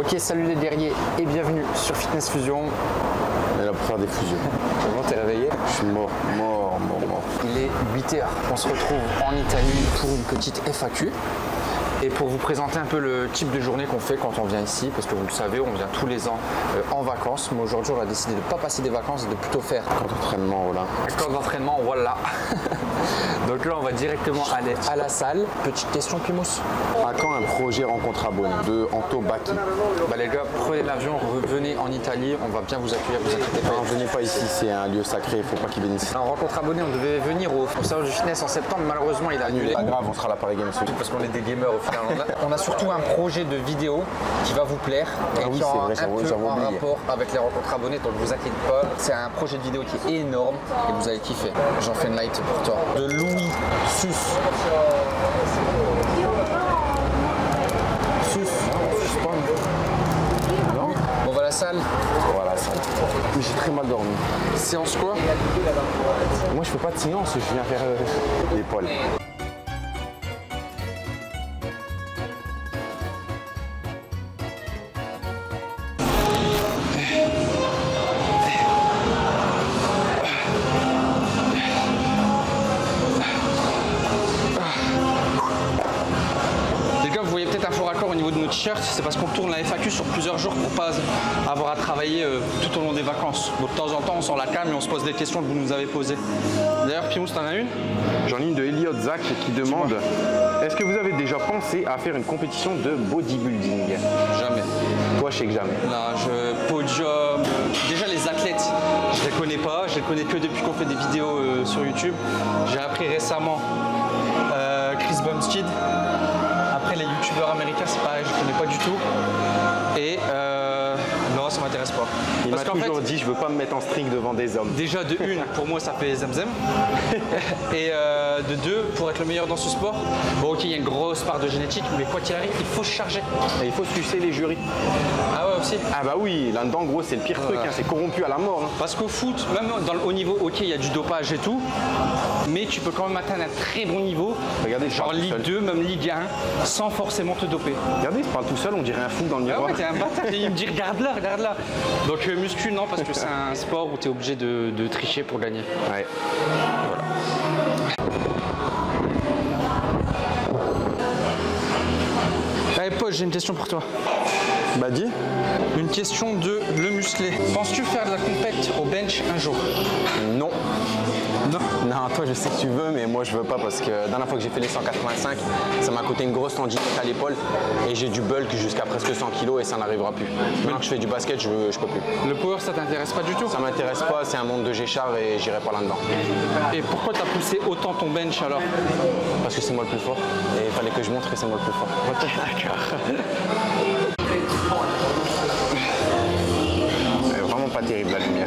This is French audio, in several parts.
Ok, salut les guerriers et bienvenue sur Fitness Fusion. On est là pour faire des fusions. Comment t'es réveillé? Je suis mort. Il est 8 h. On se retrouve en Italie pour une petite FAQ. Et pour vous présenter un peu le type de journée qu'on fait quand on vient ici, parce que vous le savez, on vient tous les ans en vacances. Mais aujourd'hui, on a décidé de ne pas passer des vacances et de plutôt faire camp d'entraînement, voilà. Camp d'entraînement, voilà. Donc là, on va directement aller à la salle. Petite question, Pimous. À quand un projet rencontre abonné de Anto Bacchi? Bah les gars, prenez l'avion, revenez en Italie, on va bien vous accueillir, vous inquiétez pas. Non, venez pas ici, c'est un lieu sacré, il faut pas qu'il vienne ici. En rencontre abonnée, on devait venir au salon du fitness en septembre, malheureusement il a annulé. Pas grave, on sera là Paris Games. Parce qu'on est des gamers au final. On a surtout un projet de vidéo qui va vous plaire et qui aura un peu en rapport avec les rencontres abonnées, donc vous inquiétez pas. C'est un projet de vidéo qui est énorme et vous allez kiffer. J'en fais une light pour toi. De Louis Sus. On va à la salle. Voilà, la salle. Mais j'ai très mal dormi. Séance quoi? Moi je fais pas de séance, je viens faire l'épaule. C'est parce qu'on tourne la FAQ sur plusieurs jours pour pas avoir à travailler tout au long des vacances. Donc de temps en temps on sort la cam et on se pose des questions que vous nous avez posées. D'ailleurs Pimous, t'en as une? J'en ai une de Elliot Zach qui demande: est-ce que vous avez déjà pensé à faire une compétition de bodybuilding? Jamais. Toi je sais que jamais. Là, podium. Déjà les athlètes, je les connais pas, je les connais que depuis qu'on fait des vidéos sur YouTube. J'ai appris récemment Chris Bumstead. Après les youtubeurs américains, c'est pareil, je connais pas du tout. Et non, ça m'intéresse pas. Il m'a toujours dit, je veux pas me mettre en string devant des hommes. Déjà de une, pour moi ça fait zamzam. Et de deux, pour être le meilleur dans ce sport, bon ok, il y a une grosse part de génétique, mais quoi qu'il arrive, il faut se charger. Et il faut sucer les jurys. Ah ouais aussi? Ah bah oui, là-dedans gros c'est le pire truc, hein, c'est corrompu à la mort. Hein. Parce qu'au foot, même dans le haut niveau, ok, il y a du dopage et tout, mais tu peux quand même atteindre un très bon niveau. Regardez, genre Ligue 2, même Ligue 1, sans forcément te doper. Regardez, il se parle tout seul, on dirait un fou dans le miroir. Ah ouais, t'es un bâtard, il me dit regarde là. Donc muscu, non, parce que c'est un sport où tu es obligé de tricher pour gagner. Ouais. Voilà. Allez Paul, j'ai une question pour toi. Bah dis. Une question de le musclé. Penses-tu faire de la compète au bench un jour? Non. Non. Non, toi je sais que tu veux, mais moi je veux pas parce que la dernière fois que j'ai fait les 185, ça m'a coûté une grosse tendinite à l'épaule et j'ai du bulk jusqu'à presque 100 kg et ça n'arrivera plus. Maintenant que je fais du basket, je peux plus. Le power, ça t'intéresse pas du tout? Ça m'intéresse pas, c'est un monde de Géchard et j'irai pas là-dedans. Et pourquoi t'as poussé autant ton bench alors? Parce que c'est moi le plus fort et il fallait que je montre que c'est moi le plus fort. Ok, d'accord. C'est vraiment pas terrible la lumière.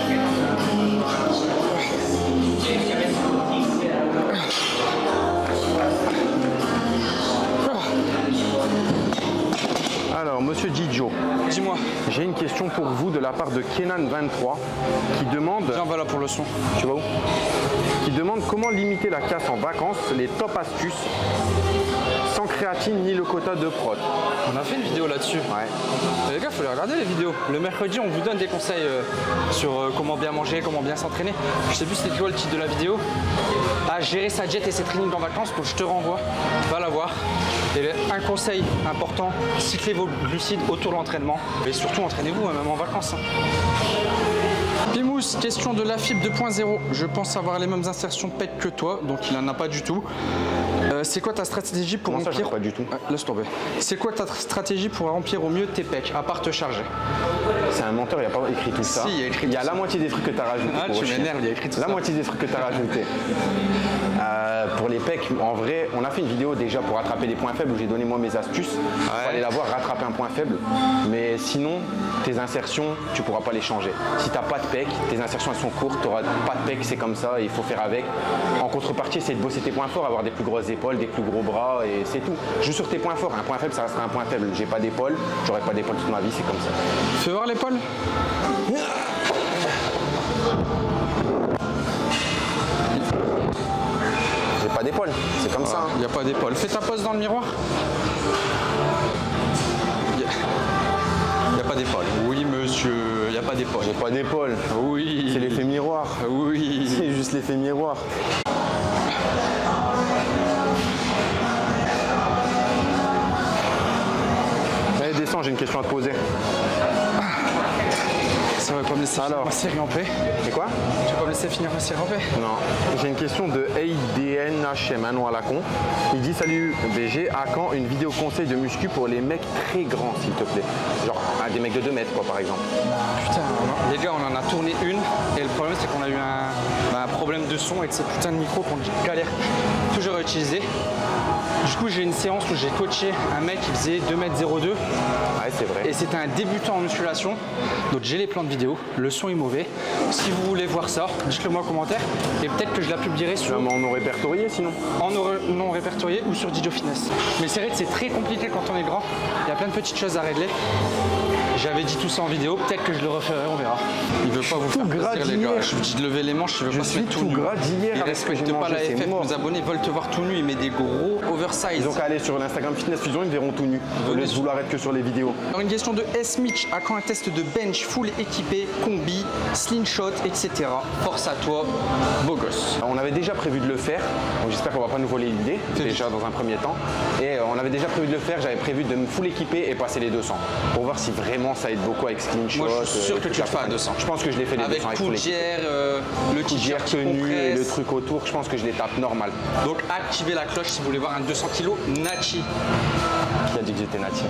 Alors, monsieur Didio, dis-moi. J'ai une question pour vous de la part de Kenan23 qui demande... Viens, voilà pour le son. Tu vas où? Qui demande comment limiter la casse en vacances, les top astuces, sans créatine ni le quota de prot. On a fait une vidéo là-dessus. Ouais. Les gars, il faut les regarder les vidéos. Le mercredi, on vous donne des conseils sur comment bien manger, comment bien s'entraîner. Je sais plus c'était quoi le titre de la vidéo. À gérer sa diète et ses trainings en vacances, donc je te renvoie. Va la voir. Et un conseil important, cyclez vos glucides autour de l'entraînement. Et surtout, entraînez-vous, même en vacances. Pimous, question de la fibre 2.0. Je pense avoir les mêmes insertions de pec que toi, donc il n'en a pas du tout. C'est quoi ta stratégie pour remplir... Comment ça, pas du tout. Laisse tomber. C'est quoi ta stratégie pour remplir au mieux tes pecs, à part te charger? C'est un menteur, il n'y a pas écrit tout ça. Si, il y a écrit il y a la moitié des trucs que tu as rajouté. Ah, tu m'énerves, il y a écrit tout ça. La moitié des trucs que tu as rajouté. Pour les pecs, en vrai, on a fait une vidéo déjà pour rattraper les points faibles où j'ai donné moi mes astuces. Il faut aller la voir, rattraper un point faible. Mais sinon, tes insertions, tu ne pourras pas les changer. Si tu n'as pas de pecs, tes insertions elles sont courtes, tu n'auras pas de pecs, c'est comme ça, il faut faire avec. En contrepartie, c'est de bosser tes points forts, avoir des plus grosses épaules, des plus gros bras et c'est tout. Joue sur tes points forts, un point faible ça restera un point faible. J'ai pas d'épaule, j'aurai pas d'épaule toute ma vie, c'est comme ça. Fais voir l'épaule. J'ai pas d'épaule, c'est comme ça. Il n'y a pas d'épaule. Fais ta pose dans le miroir. d'épaule. J'ai pas d'épaule. Oui. C'est l'effet miroir. Oui. C'est juste l'effet miroir. Allez, descends, j'ai une question à te poser. Ça va pas me laisser finir ma série en paix. Et quoi? Tu vas pas me laisser finir ma série en paix? Non. J'ai une question de AIDNHM, un nom à la con. Il dit salut BG, à quand une vidéo conseil de muscu pour les mecs très grands s'il te plaît? Genre des mecs de 2 mètres quoi par exemple. Putain, les gars on en a tourné une et le problème c'est qu'on a eu un problème de son avec ces putains de micros qu'on galère toujours à utiliser. Du coup j'ai une séance où j'ai coaché un mec qui faisait 2,02 m. Ouais c'est vrai. Et c'était un débutant en musculation. Donc j'ai les plans de vidéo, le son est mauvais. Si vous voulez voir ça, dites-le moi en commentaire. Et peut-être que je la publierai sur... En non répertorié sinon? En non répertorié ou sur Didio Fitness. Mais c'est vrai que c'est très compliqué quand on est grand. Il y a plein de petites choses à régler. J'avais dit tout ça en vidéo, peut-être que je le referai, on verra. Il veut pas vous faire plaisir les gars. Je vous dis de lever les manches, il veut pas se mettre tout nu. Il respecte pas la FF, nos abonnés veulent te voir tout nu, il met des gros oversize. Ils ont qu'à aller sur l'Instagram Fitness Fusion, ils me verront tout nu. Au lieu de vouloir être que sur les vidéos. Alors une question de S. Mitch, à quand un test de bench full équipé, combi, slingshot, etc. Force à toi, beau gosse. On avait déjà prévu de le faire, donc j'espère qu'on va pas nous voler l'idée, déjà dans un premier temps. Et on avait déjà prévu de le faire, j'avais prévu de me full équiper et passer les 200. Pour voir si vraiment ça aide beaucoup avec slingshot. Moi je suis sûr que tu le fais à 200. Je pense que je l'ai fait les 200 avec poulière, le t-shirt tenue et le truc autour, je pense que je les tape normal. Donc activez la cloche si vous voulez voir un 200 kg Nachi. Qui a dit que j'étais Nachi?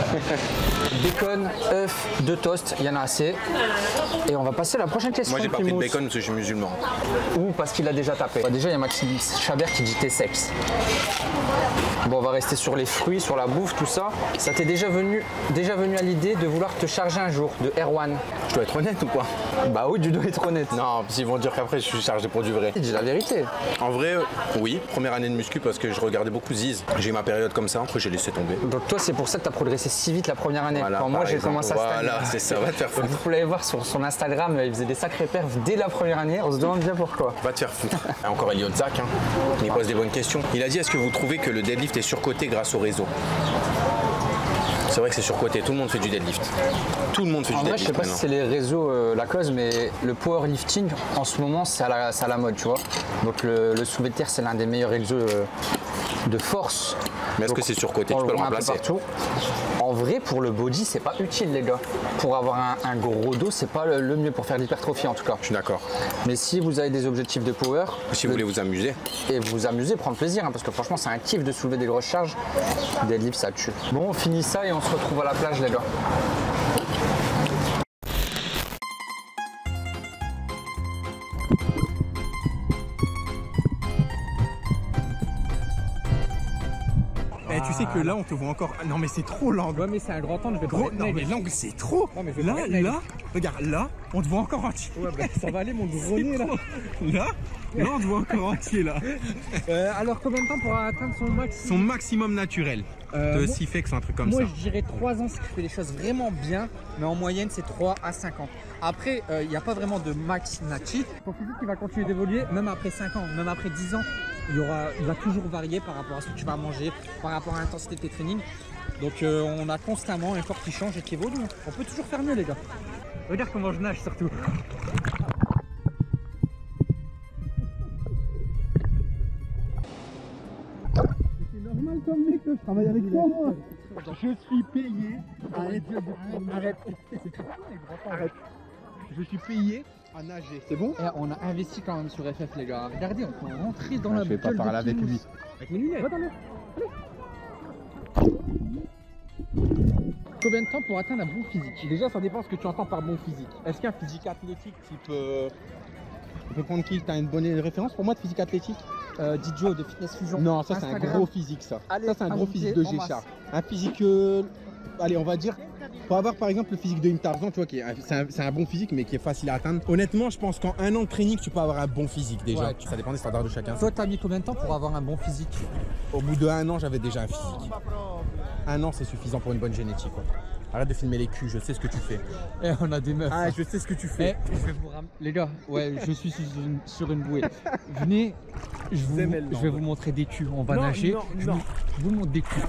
Bacon, œuf, 2 toasts, il y en a assez. Et on va passer à la prochaine question. Moi j'ai pas pris de bacon parce que je suis musulman. Ou parce qu'il a déjà tapé. Déjà il y a Maxime Chabert qui dit t'es sexe. Bon on va rester sur les fruits, sur la bouffe, tout ça. Ça t'est déjà venu à l'idée de vouloir te charger un jour de Erwan? Je dois être honnête ou quoi? Bah oui, tu dois être honnête. Non, parce qu'ils vont dire qu'après je suis chargé pour du vrai. Dis la vérité. En vrai, oui, première année de muscu parce que je regardais beaucoup Ziz. J'ai eu ma période comme ça, après j'ai laissé tomber. Donc toi c'est pour ça que tu as progressé si vite la première année. Voilà, quand moi j'ai commencé à stagner. Voilà, c'est ça, va te faire foutre. Vous pouvez aller voir sur son Instagram, il faisait des sacrés perfs dès la première année, on se demande bien pourquoi. Va te faire foutre. Encore Elliot Zach, hein. Il pose des bonnes questions. Il a dit est-ce que vous trouvez que le deadlift est surcoté grâce au réseau? C'est vrai que c'est surcoté, tout le monde fait du deadlift. Tout le monde fait du deadlift. Je sais pas si c'est les réseaux la cause, mais le powerlifting en ce moment c'est à la mode, tu vois. Donc le soulevé de terre c'est l'un des meilleurs exos de force. Mais est-ce que c'est surcoté? Tu peux le remplacer partout. En vrai, pour le body, c'est pas utile, les gars. Pour avoir un gros dos, c'est pas le mieux pour faire de l'hypertrophie, en tout cas. Je suis d'accord. Mais si vous avez des objectifs de power... Si vous voulez vous amuser. Et vous amuser, prendre plaisir, hein, parce que franchement, c'est un kiff de soulever des grosses charges. Deadlift, ça tue. Bon, on finit ça et on se retrouve à la plage, les gars. Eh, tu sais que là on te voit encore. Non mais c'est trop l'angle. Ouais mais c'est un grand angle, je vais Gros, non mais l'angle c'est trop. Non, mais là, regarde là, on te voit encore entier. Ouais bah ça va aller mon gros nez là. Là on te voit encore entier là. Alors combien de temps pour atteindre son max? Son maximum naturel. De Sifex, un truc comme ça. Moi je dirais 3 ans si tu fais les choses vraiment bien, mais en moyenne c'est 3 à 5 ans. Après il n'y a pas vraiment de max Nachi. Ton physique il va continuer d'évoluer même après 5 ans, même après 10 ans. Il va toujours varier par rapport à ce que tu vas manger, par rapport à l'intensité de tes trainings. Donc on a constamment un corps qui change et qui évolue. On peut toujours faire mieux les gars. Regarde comment je nage surtout. C'est normal comme mec que je travaille avec toi moi. Je suis payé. Arrête. Arrête. Je suis payé à nager, c'est bon? Et on a investi quand même sur FF les gars. Regardez, on peut rentrer dans la Je vais pas parler avec lui. Avec mes lunettes. Combien de temps pour atteindre un bon physique? Déjà ça dépend ce que tu entends par bon physique. Est-ce qu'un physique athlétique type... on peut prendre qui? T'as une bonne référence pour moi de physique athlétique? Didio de Fitness Fusion. Non, ça c'est un gros physique ça. Allez, ça c'est un gros physique de G-Char. Un physique... allez on va dire... Pour avoir par exemple le physique de Tarzan, tu vois, c'est un bon physique mais qui est facile à atteindre. Honnêtement, je pense qu'en 1 an de training, tu peux avoir un bon physique déjà. Ouais, ça dépend des standards de chacun. Toi, t'as mis combien de temps pour avoir un bon physique? Au bout de 1 an, j'avais déjà un physique. 1 an, c'est suffisant pour une bonne génétique. Quoi. Arrête de filmer les culs, je sais ce que tu fais. Eh, on a des meufs. Ah, je sais ce que tu fais. Je vais vous ramener. Les gars, ouais, je suis sur une bouée. Venez, je vais vous montrer des culs. On va nager. Je vous montre des culs.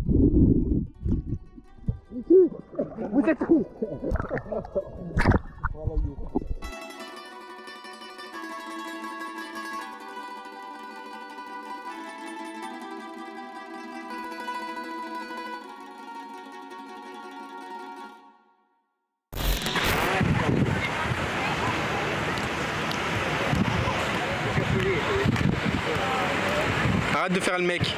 Vous êtes où? Arrête de faire le mec.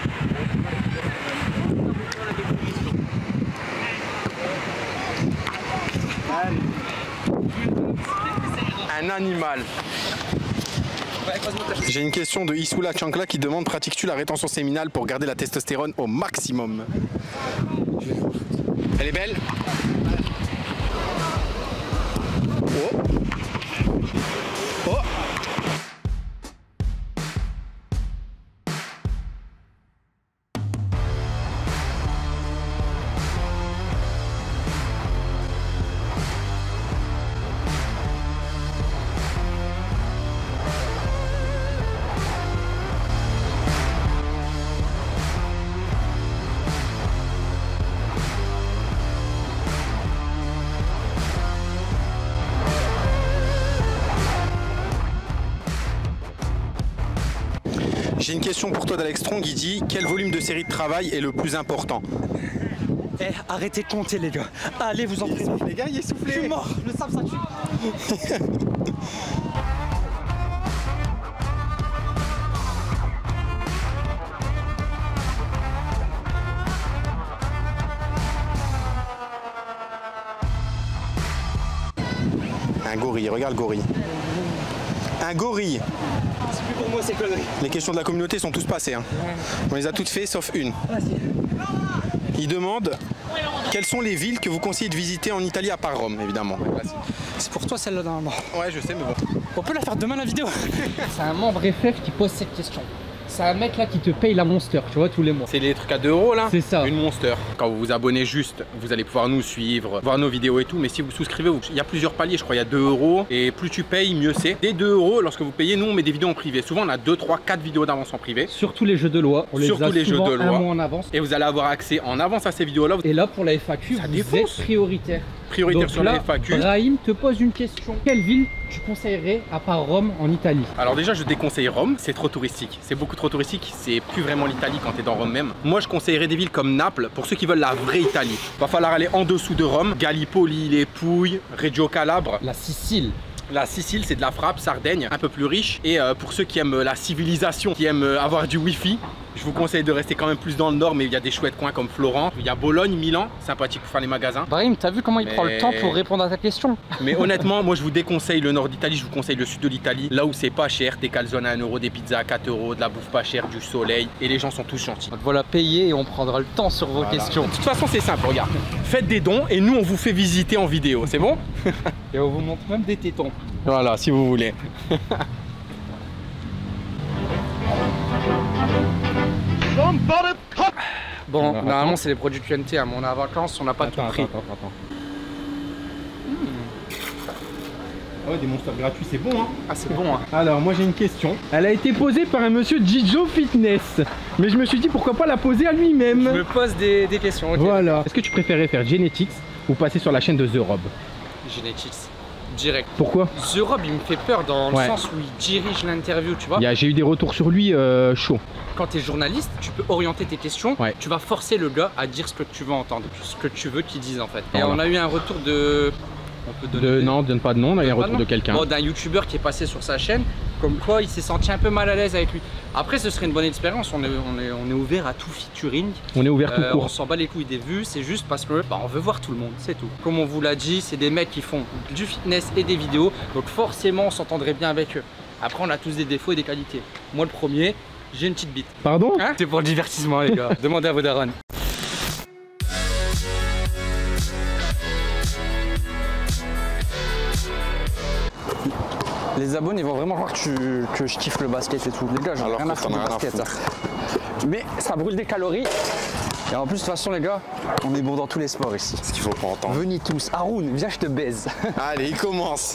Un animal. J'ai une question de Issoula Chankla qui demande: pratiques-tu la rétention séminale pour garder la testostérone au maximum? Elle est belle? Oh. Oh. J'ai une question pour toi d'Alex Strong, il dit: quel volume de série de travail est le plus important? Eh, arrêtez de compter les gars. Allez vous entraîner. Les gars, il est soufflé. Je suis mort, le sable ça tue. Un gorille, regarde le gorille. Un gorille. C'est plus pour moi ces conneries. Les questions de la communauté sont tous passées. Hein. On les a toutes faites sauf une. Il demande: quelles sont les villes que vous conseillez de visiter en Italie à part Rome, évidemment. C'est pour toi celle-là d'un mort. Ouais, je sais, mais bon. On peut la faire demain la vidéo. C'est un membre FF qui pose cette question. C'est un mec là qui te paye la Monster, tu vois, tous les mois. C'est les trucs à 2 € là? C'est ça. Une Monster. Quand vous vous abonnez juste, vous allez pouvoir nous suivre, voir nos vidéos et tout. Mais si vous souscrivez, il y a plusieurs paliers, je crois, il y a 2 €. Et plus tu payes, mieux c'est. Dès 2 €, lorsque vous payez, nous on met des vidéos en privé. Souvent on a 2, 3, 4 vidéos d'avance en privé. Surtout les jeux de loi. On les Surtout a les jeux souvent de loi. un mois en avance. Et vous allez avoir accès en avance à ces vidéos-là. Et là pour la FAQ, Ça vous défonce. êtes prioritaire. Prioritaire Donc sur là, la FAQ. Brahim te pose une question. Quelle ville tu conseillerais à part Rome en Italie? Alors déjà je déconseille Rome, c'est trop touristique. C'est beaucoup trop touristique, c'est plus vraiment l'Italie quand t'es dans Rome même. Moi je conseillerais des villes comme Naples pour ceux qui veulent la vraie Italie. Va falloir aller en dessous de Rome, Gallipoli, les Pouilles, Reggio Calabre. La Sicile. La Sicile c'est de la frappe, Sardaigne, un peu plus riche. Et pour ceux qui aiment la civilisation, qui aiment avoir du wifi, je vous conseille de rester quand même plus dans le nord, mais il y a des chouettes coins comme Florence. Il y a Bologne, Milan, sympathique pour faire les magasins. Brahim, t'as vu comment il prend le temps pour répondre à ta question? Mais honnêtement, moi je vous déconseille le nord d'Italie, je vous conseille le sud de l'Italie. Là où c'est pas cher, des calzones à 1 €, des pizzas à 4 €, de la bouffe pas chère, du soleil. Et les gens sont tous gentils. Donc voilà, payez et on prendra le temps sur vos Voilà. questions. De toute façon c'est simple, regarde. Faites des dons et nous on vous fait visiter en vidéo, c'est bon? Et on vous montre même des tétons. Voilà, si vous voulez. Bon, normalement c'est les produits QNT, hein, mais on est en vacances, on n'a pas tout pris. Attends. Ah ouais, des monsters gratuits, c'est bon hein. Ah c'est bon hein. Alors moi j'ai une question. Elle a été posée par un monsieur Jijo Fitness. Mais je me suis dit pourquoi pas la poser à Je lui-même. me pose des questions, ok. Voilà. Est-ce que tu préférais faire Genetics ou passer sur la chaîne de The Rob? Genetics, direct. Pourquoi? The Rob il me fait peur dans le Ouais. sens où il dirige l'interview, tu vois. J'ai eu des retours sur lui chaud. Quand tu es journaliste, tu peux orienter tes questions, Ouais. tu vas forcer le gars à dire ce que tu veux entendre, ce que tu veux qu'il dise en fait. Et Voilà. on a eu un retour de... On peut donner des- Non, donne pas de nom, on a eu un Pas de retour nom. de quelqu'un. Bon, d'un youtubeur qui est passé sur sa chaîne, comme quoi il s'est senti un peu mal à l'aise avec lui. Après ce serait une bonne expérience, on est ouvert à tout featuring. On est ouvert tout On court. s'en bat les couilles des vues, c'est juste parce que on veut voir tout le monde, c'est tout. Comme on vous l'a dit, c'est des mecs qui font du fitness et des vidéos, donc forcément on s'entendrait bien avec eux. Après on a tous des défauts et des qualités. Moi le premier, j'ai une petite bite. Pardon? Hein? C'est pour le divertissement les gars, demandez à vos darons. Les abonnés vont vraiment croire que je kiffe le basket et tout. Les gars, j'en ai Alors rien à que foutre t'en du as rien à basket. Ça. Mais ça brûle des calories. Et en plus, de toute façon, les gars, on est bon dans tous les sports ici. Ce qu'il faut pas entendre. Venez tous. Haroun, viens, je te baise. Allez, il commence.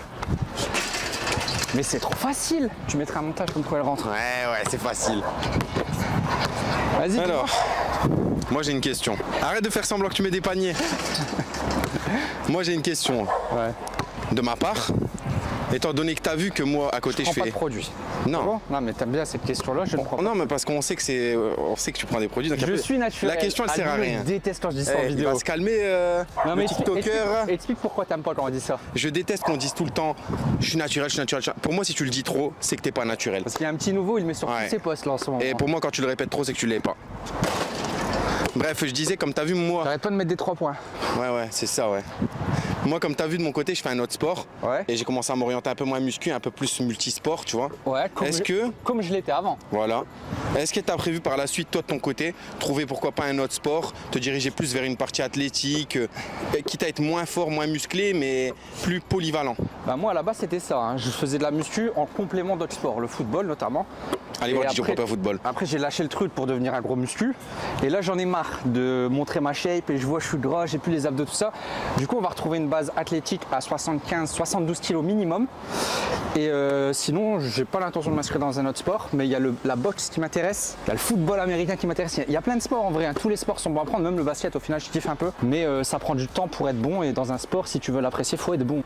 Mais c'est trop facile. Tu mettras un montage comme quoi elle rentre. Ouais, c'est facile. Vas-y. Alors, Moi j'ai une question. Arrête de faire semblant que tu mets des paniers. Moi j'ai une question. Ouais. De ma part, étant donné que tu as vu que moi à côté je fais. Pas de produits. Non. Bon, non, mais t'aimes bien cette question-là, je ne prends pas. Non, mais parce qu'on sait que c'est, on sait que tu prends des produits. Donc je suis naturel. La question elle sert à rien. Je déteste quand je dis ça en vidéo. Il va se calmer, non, mais le TikToker. Explique pourquoi t'aimes pas quand on dit ça. Je déteste qu'on dise tout le temps, je suis naturel, je suis naturel. Pour moi, si tu le dis trop, c'est que t'es pas naturel. Parce qu'il y a un petit nouveau, il met sur tous ses posts là en ce moment. Et pour moi, quand tu le répètes trop, c'est que tu l'es pas. Bref, je disais, comme t'as vu moi. J'arrête pas de mettre des 3 points. Ouais, c'est ça, ouais. Moi, comme tu as vu de mon côté, je fais un autre sport. Ouais. Et j'ai commencé à m'orienter un peu moins muscu, un peu plus multisport, tu vois. Ouais, comme je l'étais avant. Voilà. Est-ce que tu as prévu par la suite, toi de ton côté, trouver pourquoi pas un autre sport, te diriger plus vers une partie athlétique, quitte à être moins fort, moins musclé, mais plus polyvalent? Bah moi, à la base, c'était ça. Hein. Je faisais de la muscu en complément d'autres sports, le football notamment. Allez voir DJ Proper Football. Après, j'ai lâché le truc pour devenir un gros muscu. Et là, j'en ai marre de montrer ma shape et je vois que je suis gras, j'ai plus les abdos, tout ça. Du coup, on va retrouver une base athlétique à 75-72 kg minimum. Et sinon, j'ai pas l'intention de m'inscrire dans un autre sport, mais il y a la boxe qui m'intéresse, il y a le football américain qui m'intéresse. Il y a plein de sports en vrai, hein. Tous les sports sont bons à prendre, même le basket au final, je kiffe un peu. Mais ça prend du temps pour être bon et dans un sport, si tu veux l'apprécier, il faut être bon.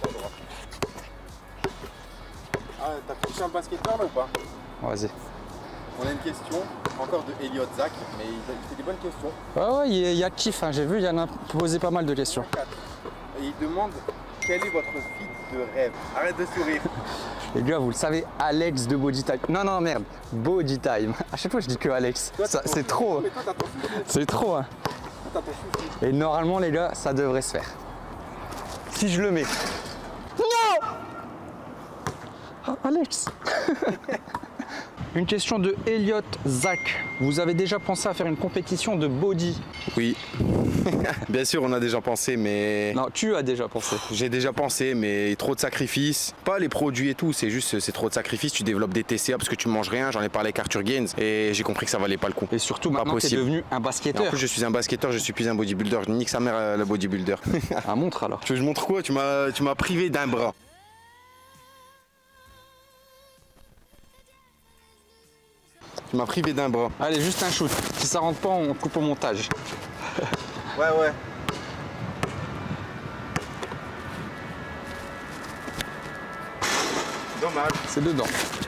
Ah, t'as touché un basketteur là ou pas? Vas-y. On a une question, encore de Elliot Zach, mais il fait des bonnes questions. Ouais, il y a kiff, hein. J'ai vu, il y en a posé pas mal de questions. Et il demande quel est votre fit de rêve. Arrête de sourire. Les gars, vous le savez, Alex de Body Time. Non, merde, Body Time. À chaque fois, je dis que Alex. C'est trop. C'est trop, hein. Et normalement, les gars, ça devrait se faire. Si je le mets. Non! Oh, Alex. Une question de Elliot Zach. Vous avez déjà pensé à faire une compétition de body? Oui. Bien sûr, on a déjà pensé, mais... Non, tu as déjà pensé. J'ai déjà pensé, mais trop de sacrifices. Pas les produits et tout, c'est juste, c'est trop de sacrifices. Tu développes des TCA parce que tu manges rien. J'en ai parlé avec Arthur Gaines et j'ai compris que ça valait pas le coup. Et surtout, maintenant, tu es devenu un basketteur. En plus, je suis un basketteur, je suis plus un bodybuilder. Je nique sa mère, le bodybuilder. Ah, montre alors. Tu veux que je montre quoi? Tu m'as privé d'un bras. Tu m'as privé d'un bras. Allez, juste un shoot. Si ça rentre pas, on coupe au montage. Ouais. Dommage. C'est dedans.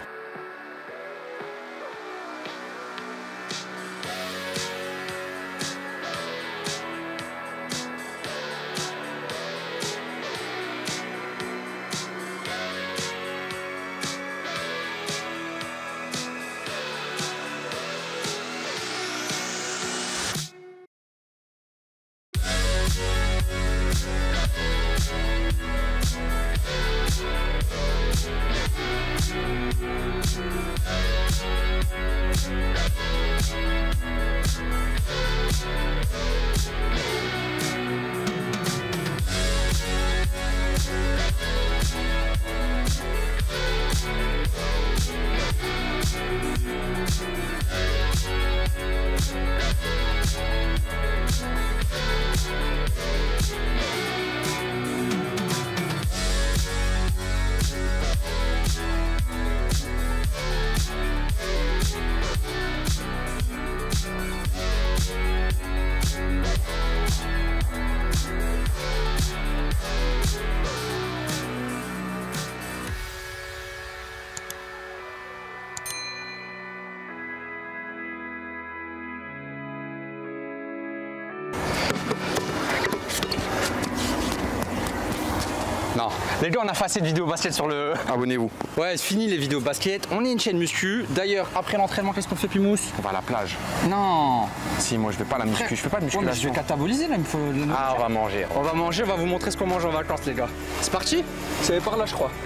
Non. Les gars, on a fait assez de vidéos basket sur le... Abonnez-vous. Ouais, c'est fini les vidéos basket. On est une chaîne muscu. D'ailleurs, après l'entraînement, qu'est-ce qu'on fait, Pimous? On va à la plage. Non. Si, moi je fais pas la muscu, je fais pas de musculation. Ouais, mais je vais cataboliser là, il me faut... Ah, on va manger. On va manger, on va vous montrer ce qu'on mange en vacances, les gars. C'est parti? C'est par là, je crois.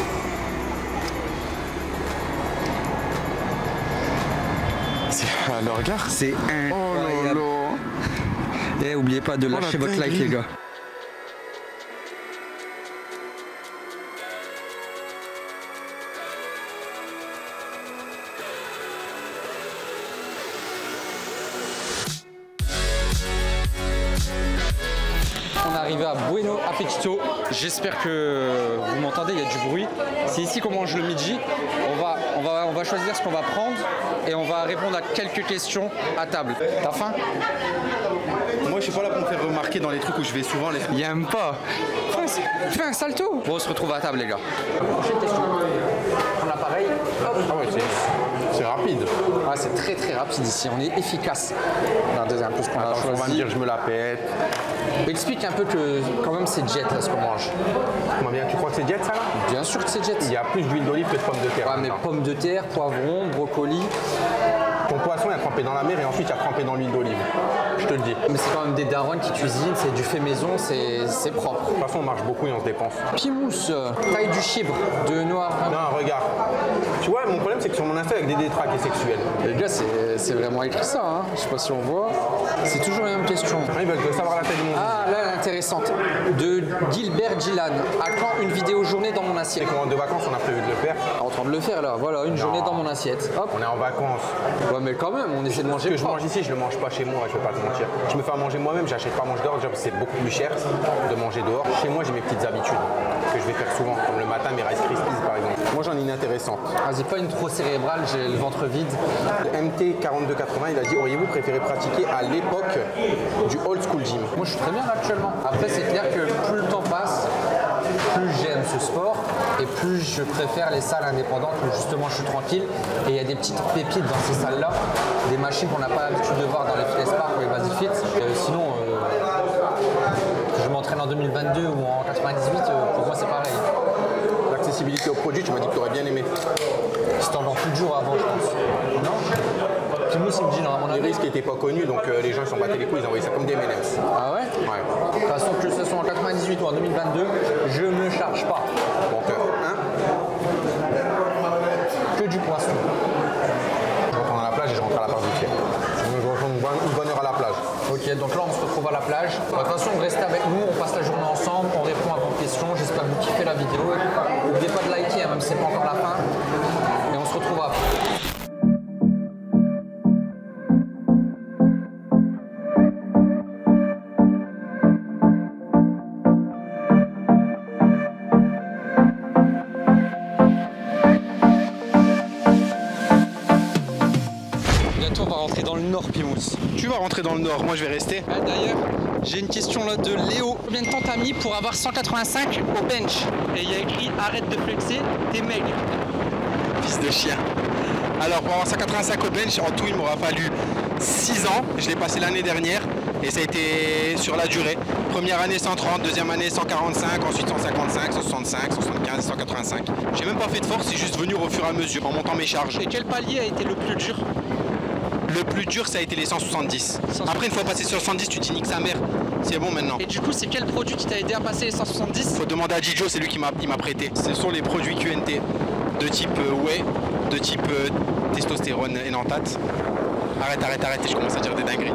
Le regard. C'est incroyable. Oh là là. Et oubliez pas de lâcher votre like, les gars. On est arrivé à Bueno Appetito. J'espère que vous m'entendez, il y a du bruit. C'est ici qu'on mange le midi. On va va choisir ce qu'on va prendre et on va répondre à quelques questions à table. T'as faim? Moi, je suis pas là pour me faire remarquer dans les trucs où je vais souvent. Il aime pas. Fais un salto. Bon, on se retrouve à table, les gars. Prochaine question. On a pareil. Hop. Ah ouais, c'est rapide. Ouais, c'est très très rapide ici. On est efficace. Dans la deuxième plus qu'on a choisi. On va me dire je me la pète. Explique un peu que quand même c'est jet là ce qu'on mange. Comment bien, tu crois que c'est jet ça là? Bien sûr que c'est jet. Il y a plus d'huile d'olive que de pommes de terre. Ouais, mais pommes de terre, poivrons, brocolis. Ton poisson il a trempé dans la mer et ensuite il a trempé dans l'huile d'olive. Je te le dis. Mais c'est quand même des darons qui cuisinent, c'est du fait maison, c'est propre. De toute façon on marche beaucoup et on se dépense. Pimousse, taille du chibre, de noir. Non, regarde. Tu vois, mon problème c'est que sur mon Insta avec des détraqués sexuels. Les gars, c'est vraiment écrit ça, hein. Je sais pas si on voit. C'est toujours la même question. Ils veulent savoir la taille du monde. Ah, là, elle est intéressante. De Gilbert Gillan. À quand une vidéo journée dans mon assiette? Et qu'on rentre de vacances, on a prévu de le faire. En train de le faire là, voilà, une journée dans mon assiette. Hop. On est en vacances. Ouais, mais quand même, on essaie de manger. Ce que je mange ici, je le mange pas chez moi, je vais pas te mentir. Je me fais à manger moi-même, j'achète pas à manger dehors, déjà parce que c'est beaucoup plus cher de manger dehors. Chez moi, j'ai mes petites habitudes que je vais faire souvent, comme le matin, mes Rice Krispies par exemple. Moi, j'en ai une intéressante. Vas-y, pas une trop cérébrale, j'ai le ventre vide. Le MT4280, il a dit auriez-vous préféré pratiquer à l'époque du old school gym? Moi, je suis très bien là actuellement. Après, c'est clair que plus le temps passe, plus j'aime ce sport et plus je préfère les salles indépendantes où justement je suis tranquille et il y a des petites pépites dans ces salles-là, des machines qu'on n'a pas l'habitude de voir dans les fitness parks ou les Basic Fit. Sinon, je m'entraîne en 2022 ou en 98, pour moi c'est pareil. L'accessibilité aux produits, tu m'as dit que tu aurais bien aimé. C'était encore plus dur avant, je pense. Non? Pimousse, il me dit, non, à mon Les avis. risques n'étaient pas connus, donc les gens ils s'en battaient les couilles, ils envoyaient ça comme des M&M's. Ah ouais? Ouais. De toute façon, que ce soit en 98 ou en 2022, je me charge pas. Donc, Que du poisson. je rentre à la plage et je rentre à la part du pied. Je rentre une bonne heure à la plage. Ok, donc là on se retrouve à la plage. De toute façon, restez avec nous, on passe la journée ensemble, on répond à vos questions. J'espère que vous kiffez la vidéo. N'oubliez pas de liker, hein, même si c'est pas encore la fin. Et on se retrouve après. Bientôt on va rentrer dans le nord, Pimousse. Tu vas rentrer dans le nord, moi je vais rester. Ah, d'ailleurs, j'ai une question là de Léo. Combien de temps t'as mis pour avoir 185 au bench? Et il y a écrit arrête de flexer, t'es maigre. Fils de chien. Alors pour avoir 185 au bench, en tout il m'aura fallu 6 ans. Je l'ai passé l'année dernière et ça a été sur la durée. Première année 130, deuxième année 145, ensuite 155, 165, 175, 185. J'ai même pas fait de force, c'est juste venu au fur et à mesure en montant mes charges. Et quel palier a été le plus dur? Le plus dur ça a été les 170. Après une fois passé sur 170 tu dis nique sa mère. C'est bon maintenant. Et du coup, c'est quel produit qui t'a aidé à passer les 170? Faut demander à Gijo, c'est lui qui m'a prêté. Ce sont les produits QNT de type whey, de type testostérone énanthate. Arrête, je commence à dire des dingueries.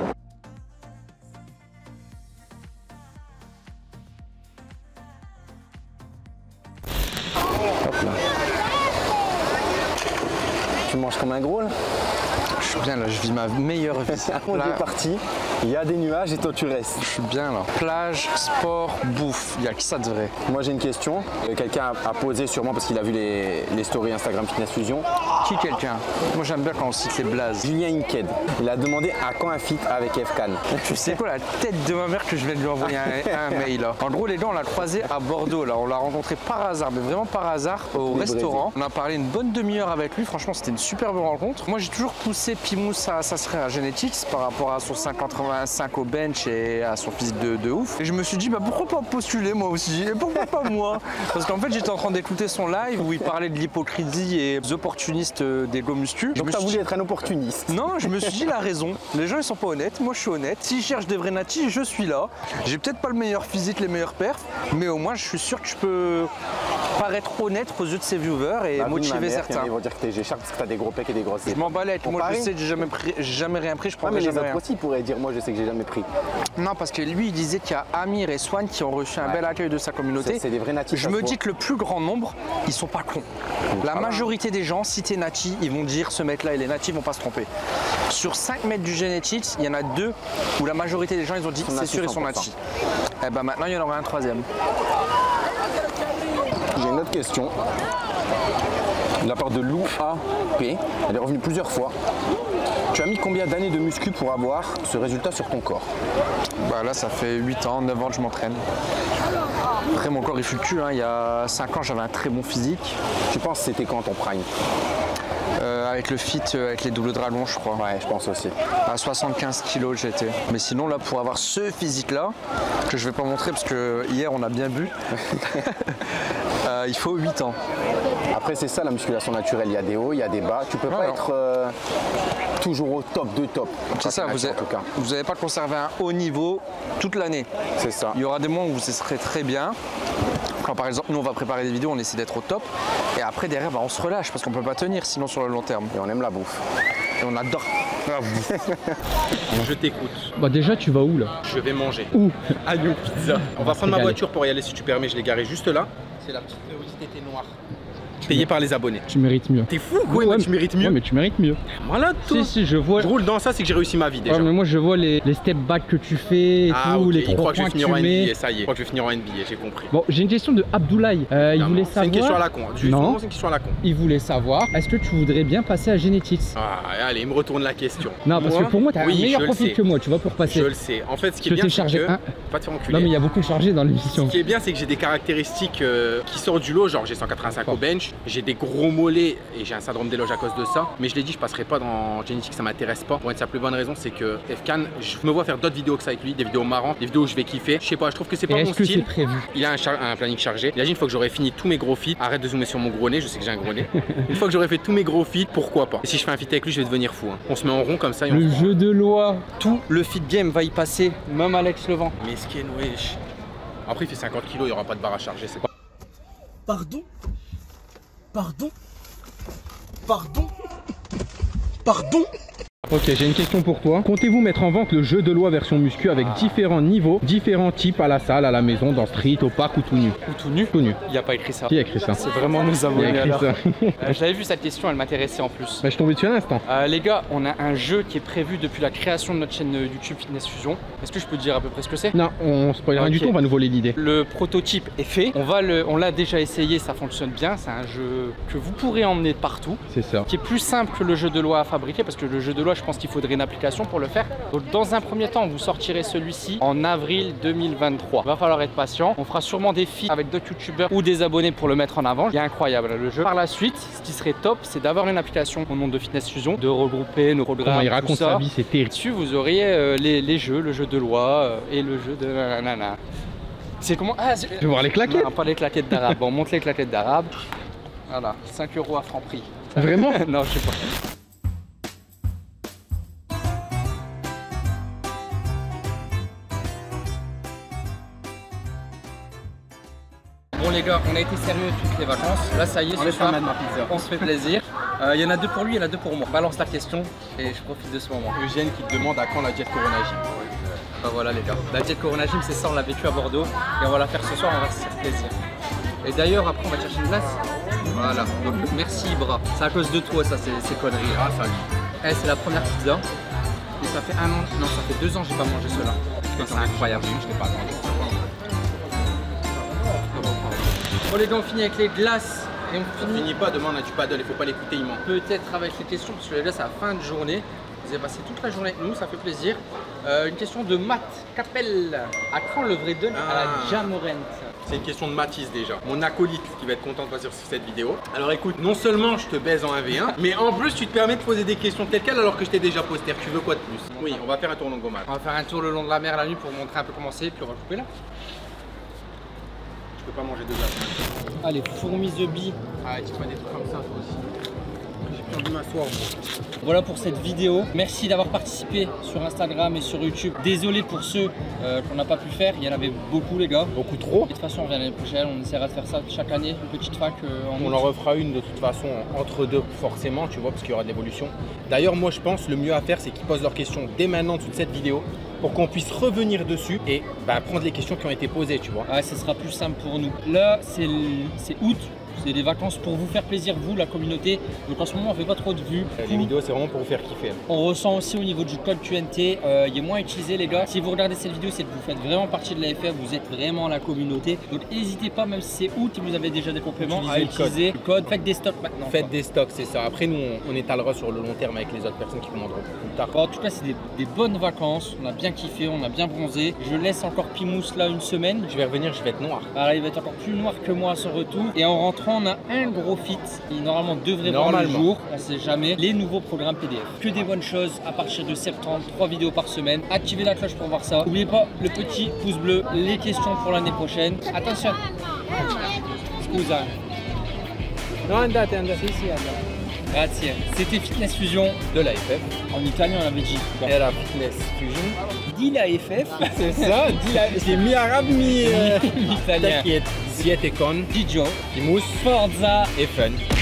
Tu manges comme un gros là? Je suis bien là, je vis ma meilleure vie. On Là, est parti, il y a des nuages et toi tu restes. je suis bien là. Plage, sport, bouffe, il y a que ça de vrai. Moi j'ai une question. Quelqu'un a posé sûrement parce qu'il a vu les stories Instagram Fitness Fusion. Qui quelqu'un? Moi j'aime bien quand on cite les blazes. Julien Inked, il a demandé à quand un fit avec Fkan. Tu sais quoi la tête de ma mère que je viens de lui envoyer un mail là. En gros les gars on l'a croisé à Bordeaux là, on l'a rencontré par hasard, mais vraiment par hasard au restaurant. On a parlé une bonne demi-heure avec lui, franchement c'était une superbe rencontre. Moi j'ai toujours poussé Pimousse à s'inscrire à Genetics par rapport à son 5,85 au bench et à son physique de ouf. Et je me suis dit bah pourquoi pas postuler moi aussi, et pourquoi pas moi? Parce qu'en fait j'étais en train d'écouter son live où il parlait de l'hypocrisie et des opportunistes des go muscu. Donc t'as voulu être un opportuniste. Non, je me suis dit la raison. Les gens ils sont pas honnêtes, moi je suis honnête. S'ils cherchent des vrais natis, je suis là. J'ai peut-être pas le meilleur physique, les meilleurs perfs, mais au moins je suis sûr que je peux paraître honnête aux yeux de ses viewers et motiver certains. Ils vont dire que t'es G-Sharp parce que t'as des gros pecs et des grosses épaules. Je m'en balèque, moi je sais que j'ai jamais rien pris, je prendrai mais les jamais autres rien. aussi pourraient dire moi je sais que j'ai jamais pris. Non, parce que lui il disait qu'il y a Amir et Swan qui ont reçu un bel accueil de sa communauté. C'est des vrais natifs. Je me dis que le plus grand nombre, ils sont pas cons. La majorité des gens, si t'es nati, ils vont dire ce mec là il est nati, ils vont pas se tromper. Sur 5 mètres du Genetics, il y en a 2 où la majorité des gens ils ont dit c'est sûr ils sont nati. Et ben maintenant il y en aura un troisième. J'ai une autre question. de la part de Lou AP. Elle est revenue plusieurs fois. Tu as mis combien d'années de muscu pour avoir ce résultat sur ton corps? Bah là, ça fait 8 ans, 9 ans que je m'entraîne. Après, mon corps il fluctue. Hein. Il y a 5 ans, j'avais un très bon physique. Tu penses que c'était quand ton prime? Avec le fit, avec les doubles dragons, je crois. Ouais, je pense aussi. À 75 kilos, j'étais. Mais sinon, là, pour avoir ce physique-là, que je vais pas montrer parce que hier, on a bien bu, il faut 8 ans. Après, c'est ça la musculation naturelle. Il y a des hauts, il y a des bas. Tu peux pas être toujours au top de top. C'est ça, vous n'allez pas conserver un haut niveau toute l'année. C'est ça. Il y aura des moments où ce serait très bien. Quand par exemple, nous, on va préparer des vidéos, on essaie d'être au top. Et après, derrière, bah, on se relâche parce qu'on peut pas tenir sinon sur le long terme. Et on aime la bouffe. Et on adore la bouffe. Je t'écoute. Bah déjà, tu vas où là? Je vais manger. Où? À New Pizza. On va prendre ma régaler. voiture pour y aller si tu permets, je l'ai garée juste là. C'est la petite TT noire. Payée par les abonnés. Tu mérites mieux. T'es fou quoi, Ouais, tu mérites mieux. Ouais, mais tu mérites mieux. Malade toi. Si, je vois. Je roule dans ça, c'est que j'ai réussi ma vie déjà. Ouais, mais moi je vois les step back que tu fais et Ah tout, ok, les il 3 croit que je points vais que finir tu en mets. NBA, ça y est. Il croit que je vais finir en NBA, j'ai compris. Bon, j'ai une question de Abdoulaye. Il voulait savoir. C'est une question à la con. Non. C'est une question à la con. Il voulait savoir, est-ce que tu voudrais bien passer à Genetics? Ah, allez, il me retourne la question. Non, parce que pour moi, t'as un meilleur profil que moi, tu vois, pour passer. Je le sais. En fait, ce qui est Je bien, t'ai c'est chargé que... un. Pas te faire enculer. Non, mais il y a beaucoup de chargés dans l'émission. Ce qui est bien, c'est que j'ai des caractéristiques qui sortent du lot. Genre, j'ai 185 au bench, j'ai des gros mollets et j'ai un syndrome d'éloge à cause de ça. Mais je l'ai dit, je passerai pas dans Genetics, ça m'intéresse pas. Pour être sa plus bonne raison, c'est que Efkan, je me vois faire d'autres vidéos que ça avec lui, des vidéos marrantes, des vidéos où je vais kiffer. Je sais pas, je trouve que c'est pas mon Est-ce que c'est style. prévu? Il a un planning chargé. Imagine, une fois que j'aurai fini tous mes gros feats, arrête de zoomer sur mon gros nez, je sais que j'ai un gros nez. Une fois que j'aurai fait tous mes gros feats, pourquoi pas? Et si je fais un feat avec lui, je vais devenir fou. Hein. On se met en rond comme ça et on Le jeu de loi. Tout le fit game va y passer, même Alex Levent. Mais skin, wesh. Après, il fait 50 kilos, il y aura pas de barre à charger. C'est pas... Pardon? Pardon? Pardon? Pardon? Ok, j'ai une question pour toi. Comptez-vous mettre en vente le jeu de loi version muscu avec différents niveaux, différents types à la salle, à la maison, dans street, au parc ou tout nu? Ou tout nu? Tout nu. Il n'y a pas écrit ça. Qui a écrit ça? C'est vraiment nos Qui a abonnés écrit alors. ça? Je l'avais vu cette question, elle m'intéressait en plus. Bah, je suis tombé dessus à l'instant. Les gars, on a un jeu qui est prévu depuis la création de notre chaîne YouTube Fitness Fusion. Est-ce que je peux te dire à peu près ce que c'est? Non, on spoil rien du Ok. tout, on va nous voler l'idée. Le prototype est fait. On l'a déjà essayé, ça fonctionne bien. C'est un jeu que vous pourrez emmener partout, C'est ça. qui est plus simple que le jeu de loi à fabriquer parce que le jeu de loi, je pense qu'il faudrait une application pour le faire. Donc dans un premier temps, vous sortirez celui-ci en avril 2023. Il va falloir être patient. On fera sûrement des feats avec d'autres youtubeurs ou des abonnés pour le mettre en avant. Il est incroyable le jeu. Par la suite, ce qui serait top, c'est d'avoir une application au nom de Fitness Fusion, de regrouper nos programmes. Comment il tout raconte ça. sa vie, c'est terrible. Dessus, vous auriez les jeux, le jeu de loi et le jeu de nanana. C'est comment? Ah, Je vais voir les claquettes. non, pas les claquettes d'arabe. Bon, on monte les claquettes d'arabe. Voilà, 5 € à franc prix. Vraiment? Non, je sais pas. Bon les gars, on a été sérieux toutes les vacances. Là ça y est, ce soir, ma pizza. on se fait plaisir. Il y en a 2 pour lui, il y en a 2 pour moi. Balance la question et je profite de ce moment. Eugène qui te demande à quand la Jet Corona Gym. Bah voilà les gars, la Jet Corona Gym c'est ça, on l'a vécu à Bordeaux et on va la faire ce soir, on va se faire plaisir. Et d'ailleurs après on va chercher une place. Voilà, donc merci Ibra, c'est à cause de toi ça, ces conneries. Ah salut. Eh, c'est la première pizza et ça fait 1 an, non ça fait 2 ans que j'ai pas mangé cela. Putain, c'est incroyable. Je t'ai pas demandé. Bon les gars, on finit avec les glaces et on On finit finit pas, demain on a du paddle, il faut pas l'écouter, il ment. peut-être avec les questions parce que les gars c'est la fin de journée. Vous avez passé toute la journée avec nous, ça fait plaisir. Une question de Matt Capel. À quand le vrai dun à la Jamorent? C'est une question de Mathis déjà. Mon acolyte qui va être content de passer sur cette vidéo. Alors écoute, non seulement je te baise en 1v1, mais en plus tu te permets de poser des questions telles quelles alors que je t'ai déjà posé. Tu veux quoi de plus? Oui, on va faire un tour longomat. On va faire un tour le long de la mer la nuit pour montrer un peu comment c'est, puis on va couper là. Je peux pas manger de glace. Allez, fourmis the bee. Ah, tu pas des trucs comme ça toi aussi. J'ai plus envie de m'asseoir. Voilà pour cette vidéo. Merci d'avoir participé sur Instagram et sur YouTube. Désolé pour ceux qu'on n'a pas pu faire. Il y en avait beaucoup les gars. Beaucoup trop. Et de toute façon, on revient l'année prochaine. On essaiera de faire ça chaque année. Une petite fac en On août. en refera une de toute façon entre deux forcément, tu vois, parce qu'il y aura de l'évolution. D'ailleurs, moi je pense le mieux à faire c'est qu'ils posent leurs questions dès maintenant sous cette vidéo pour qu'on puisse revenir dessus et prendre les questions qui ont été posées, tu vois. Ouais, ce sera plus simple pour nous. Là, c'est août. C'est des vacances pour vous faire plaisir, vous, la communauté. Donc en ce moment, on fait pas trop de vues. Les vidéos, c'est vraiment pour vous faire kiffer. On ressent aussi au niveau du code QNT, il est moins utilisé les gars. Si vous regardez cette vidéo, c'est que vous faites vraiment partie de la FF, vous êtes vraiment la communauté. Donc n'hésitez pas, même si c'est août et vous avez déjà des compléments, à utiliser le code. Faites des stocks maintenant. Faites des stocks, c'est ça. Après, nous, on étalera sur le long terme avec les autres personnes qui commanderont plus tard. Bon, en tout cas, c'est des bonnes vacances. On a bien kiffé, on a bien bronzé. Je laisse encore Pimous là une semaine. Je vais revenir, je vais être noir. Alors, il va être encore plus noir que moi à son retour. Et en rentrant, on a un gros fit qui normalement devrait voir le jour. On sait jamais. Les nouveaux programmes PDF. Que des bonnes choses à partir de septembre. 3 vidéos par semaine. Activez la cloche pour voir ça. N'oubliez pas le petit pouce bleu. Les questions pour l'année prochaine. Attention. Scusa. Non, andate. Si, grazie. C'était Fitness Fusion De la FF. en italien, on avait dit. Era Fitness Fusion. Dis la FF. C'est ça, j'ai mi arabe, mi Italien. T'inquiète. Siete con, Di Joe. Pimous Forza. et Fun.